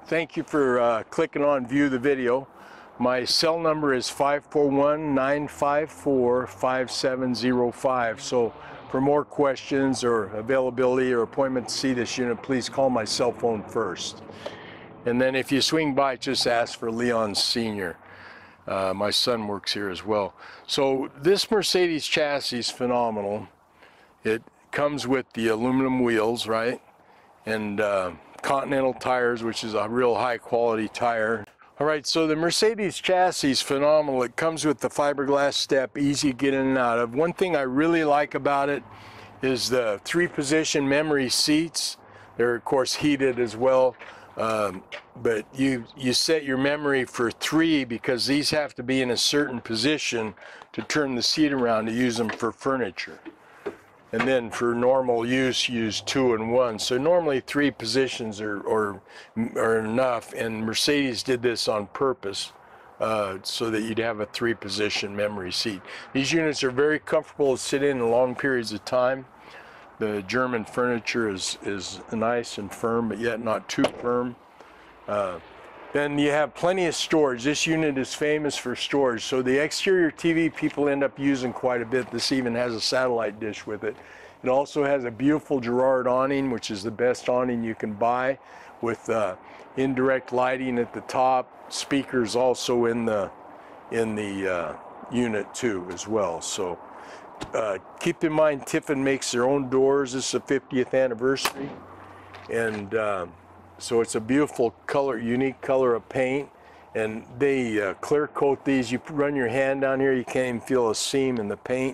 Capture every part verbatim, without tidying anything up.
Thank you for uh, clicking on view the video. My cell number is five four one, nine five four, five seven zero five. So for more questions or availability or appointment to see this unit, please call my cell phone first. And then if you swing by, just ask for Leon Senior Uh, my son works here as well. So this Mercedes chassis is phenomenal. It comes with the aluminum wheels, right? And uh, Continental tires, which is a real high quality tire. All right, so the Mercedes chassis is phenomenal. It comes with the fiberglass step, easy to get in and out of. One thing I really like about it is the three position memory seats. They're of course heated as well, um, but you you set your memory for three because these have to be in a certain position to turn the seat around to use them for furniture. And then for normal use, use two and one. So normally three positions are, are, are enough, and Mercedes did this on purpose uh, so that you'd have a three position memory seat. These units are very comfortable to sit in long periods of time. The German furniture is, is nice and firm, but yet not too firm. Uh, Then you have plenty of storage. This unit is famous for storage. So the exterior T V people end up using quite a bit. This even has a satellite dish with it. It also has a beautiful Girard awning, which is the best awning you can buy, with uh, indirect lighting at the top. Speakers also in the in the uh, unit too as well. So uh, keep in mind, Tiffin makes their own doors. This is the fiftieth anniversary, and uh, so it's a beautiful color, unique color of paint, and they uh, clear coat these. You run your hand down here, you can't even feel a seam in the paint.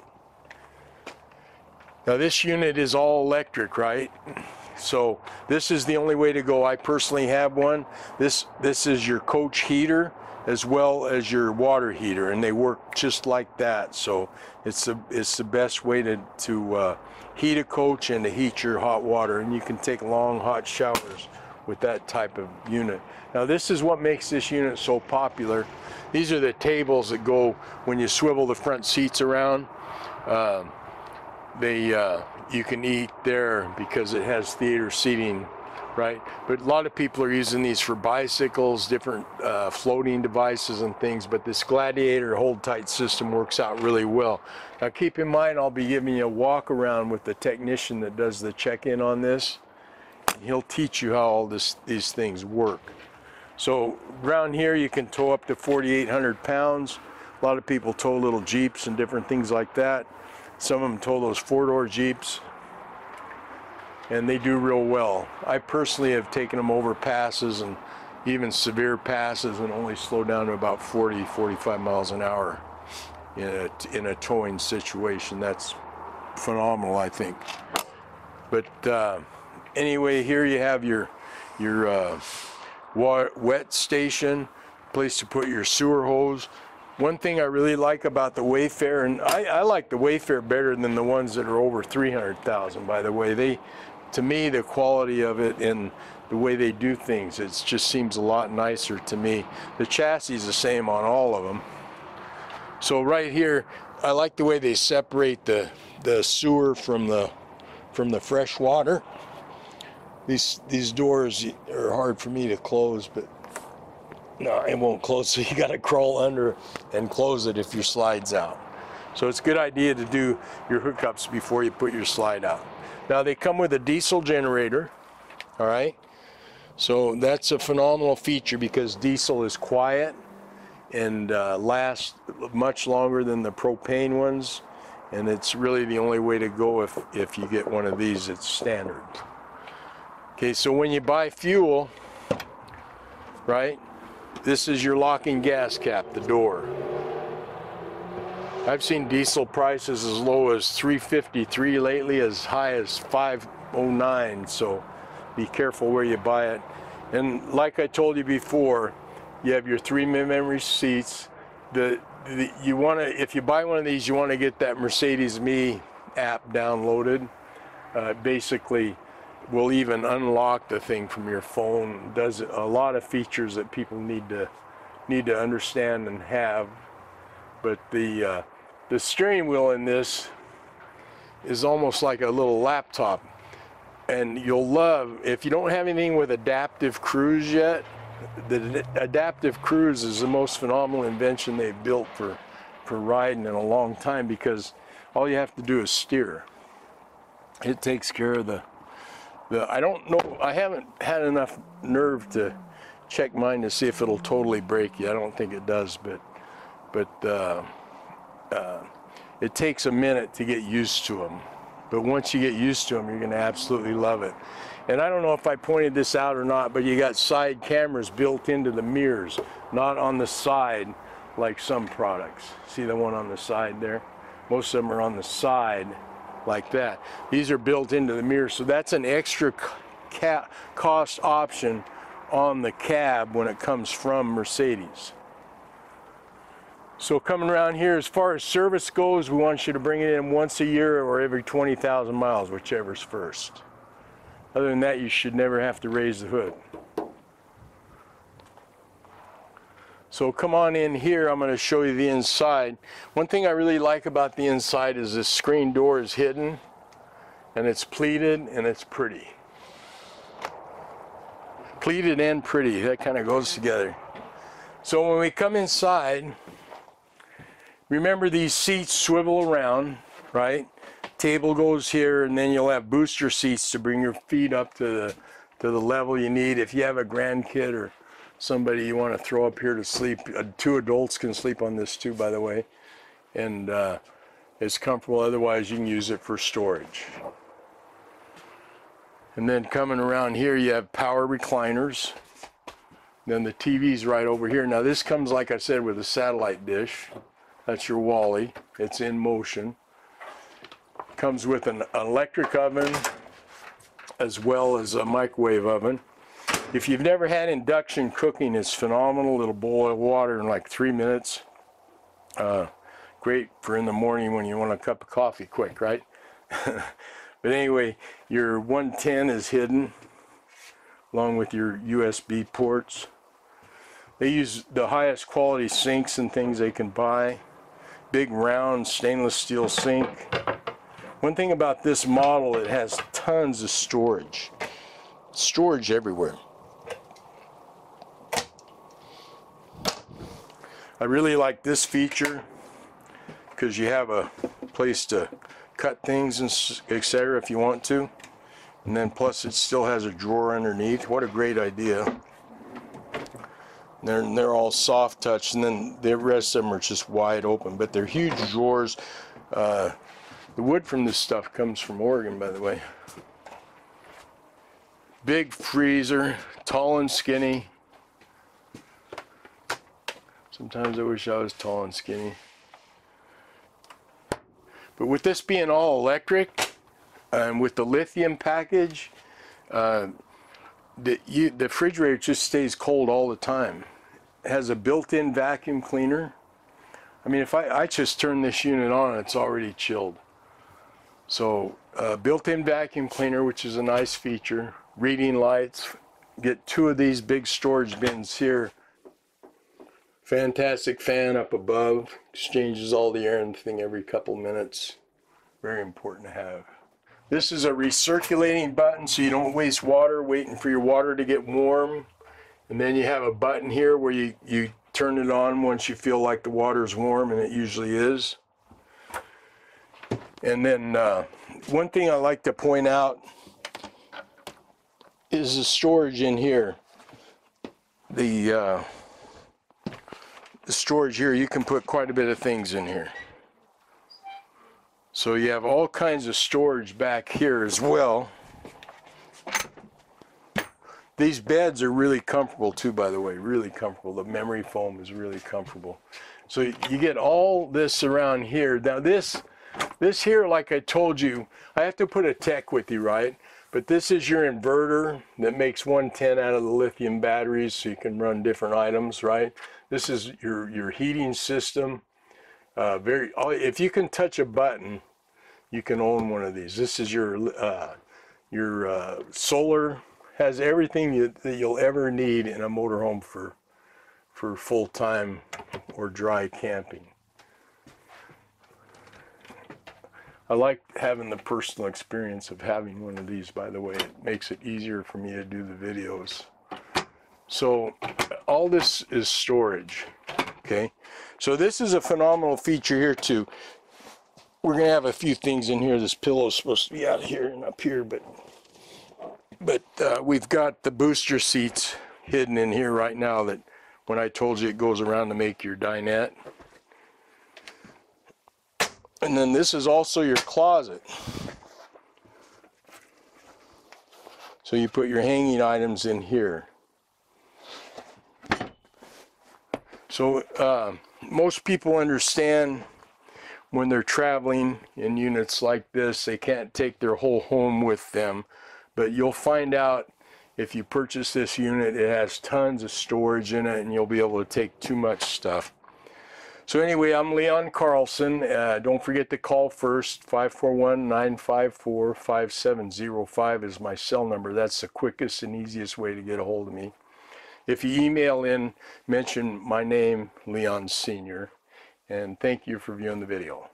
Now this unit is all electric, right? So this is the only way to go. I personally have one. This this is your coach heater as well as your water heater, and they work just like that. So it's the it's the best way to to uh, heat a coach and to heat your hot water, and you can take long hot showers with that type of unit. Now this is what makes this unit so popular. These are the tables that go when you swivel the front seats around. Uh, they uh, you can eat there because it has theater seating, right? But a lot of people are using these for bicycles, different uh, floating devices and things, but this Gladiator hold tight system works out really well. Now keep in mind, I'll be giving you a walk around with the technician that does the check-in on this. He'll teach you how all this, these things work. So around here you can tow up to forty-eight hundred pounds. A lot of people tow little Jeeps and different things like that. Some of them tow those four-door Jeeps, and they do real well. I personally have taken them over passes and even severe passes and only slow down to about forty, forty-five miles an hour in a, in a towing situation. That's phenomenal, I think. But uh, anyway, here you have your your uh, wet station, place to put your sewer hose. One thing I really like about the Wayfarer, and I, I like the Wayfarer better than the ones that are over three hundred thousand, by the way. They, to me, the quality of it and the way they do things, it just seems a lot nicer to me. The chassis is the same on all of them. So right here, I like the way they separate the, the sewer from the, from the fresh water. These these doors are hard for me to close, but no, it won't close, so you got to crawl under and close it if your slide's out. So it's a good idea to do your hookups before you put your slide out. Now they come with a diesel generator, all right? So that's a phenomenal feature because diesel is quiet and uh, lasts much longer than the propane ones, and it's really the only way to go if, if you get one of these. It's standard. Okay, so when you buy fuel, right, this is your locking gas cap, the door. I've seen diesel prices as low as three fifty-three lately, as high as five oh nine, so be careful where you buy it. And like I told you before, you have your three memory seats. The, the you want to, if you buy one of these, you want to get that Mercedes Me app downloaded. Uh, basically, will even unlock the thing from your phone. Does a lot of features that people need to need to understand and have. But the uh, the steering wheel in this is almost like a little laptop, and you'll love, if you don't have anything with adaptive cruise yet, the adaptive cruise is the most phenomenal invention they've built for, for riding in a long time, because all you have to do is steer. It takes care of the, the, I don't know, I haven't had enough nerve to check mine to see if it'll totally break you. I don't think it does, but, but uh, uh, it takes a minute to get used to them. But once you get used to them, you're going to absolutely love it. And I don't know if I pointed this out or not, but you got side cameras built into the mirrors, not on the side like some products. See the one on the side there? Most of them are on the side like that. These are built into the mirror, so that's an extra ca cost option on the cab when it comes from Mercedes. So coming around here, as far as service goes, we want you to bring it in once a year or every twenty thousand miles, whichever's first. Other than that, you should never have to raise the hood. So come on in here, I'm going to show you the inside. One thing I really like about the inside is this screen door is hidden, and it's pleated, and it's pretty. Pleated and pretty, that kind of goes together. So when we come inside, remember these seats swivel around, right? Table goes here, and then you'll have booster seats to bring your feet up to the, to the level you need. If you have a grandkid or somebody you want to throw up here to sleep, uh, two adults can sleep on this too, by the way, and uh, it's comfortable. Otherwise, you can use it for storage. And then coming around here, you have power recliners. Then the T V's right over here. Now this comes, like I said, with a satellite dish. That's your Wally. It's in motion. Comes with an electric oven as well as a microwave oven. If you've never had induction cooking, it's phenomenal. It'll boil water in like three minutes. Uh, great for in the morning when you want a cup of coffee quick, right? But anyway, your one ten is hidden along with your U S B ports. They use the highest quality sinks and things they can buy. Big round stainless steel sink. One thing about this model, it has tons of storage. Storage everywhere. I really like this feature because you have a place to cut things and et cetera if you want to. And then plus it still has a drawer underneath. What a great idea. They're, they're all soft touch, and then the rest of them are just wide open, but they're huge drawers. Uh, the wood from this stuff comes from Oregon, by the way. Big freezer, tall and skinny. Sometimes I wish I was tall and skinny. But with this being all electric, and with the lithium package, uh, the, you, the refrigerator just stays cold all the time. It has a built-in vacuum cleaner. I mean, if I, I just turn this unit on, it's already chilled. So, uh, built-in vacuum cleaner, which is a nice feature. Reading lights. Get two of these big storage bins here. Fantastic fan up above. Exchanges all the air and thing every couple minutes. Very important to have. This is a recirculating button so you don't waste water waiting for your water to get warm. And then you have a button here where you, you turn it on once you feel like the water's warm, and it usually is. And then uh, one thing I like to point out is the storage in here. The, uh, the storage here, you can put quite a bit of things in here. So you have all kinds of storage back here as well. These beds are really comfortable too, by the way, really comfortable. The memory foam is really comfortable. So you get all this around here. Now this, this here, like I told you, I have to put a tech with you, right? But this is your inverter that makes one ten out of the lithium batteries so you can run different items, right? This is your, your heating system. Uh, very, if you can touch a button, you can own one of these. This is your, uh, your uh, solar, has everything you, that you'll ever need in a motorhome for, for full-time or dry camping. I like having the personal experience of having one of these, by the way. It makes it easier for me to do the videos. So all this is storage, okay? So this is a phenomenal feature here too. We're gonna have a few things in here. This pillow is supposed to be out here and up here, but but uh, we've got the booster seats hidden in here right now that when I told you it goes around to make your dinette. And then this is also your closet. So you put your hanging items in here. So uh, most people understand when they're traveling in units like this, they can't take their whole home with them. But you'll find out if you purchase this unit, it has tons of storage in it and you'll be able to take too much stuff. So anyway, I'm Leon Carlson. Uh, don't forget to call first. five four one, nine five four, five seven zero five is my cell number. That's the quickest and easiest way to get a hold of me. If you email in, mention my name, Leon Senior. And thank you for viewing the video.